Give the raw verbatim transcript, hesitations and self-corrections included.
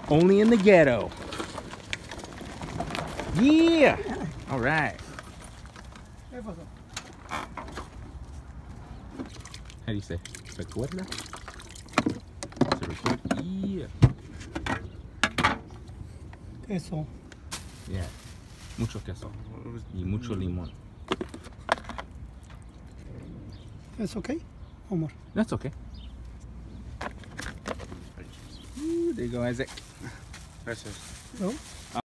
Only in the ghetto. Yeah! All right. How do you say? Recuerda? Se recuerda? Yeah. Queso. Yeah. Mucho queso. Y mucho limón. It's okay, Omar? That's okay. Ooh, there you go, Isaac. Gracias. No?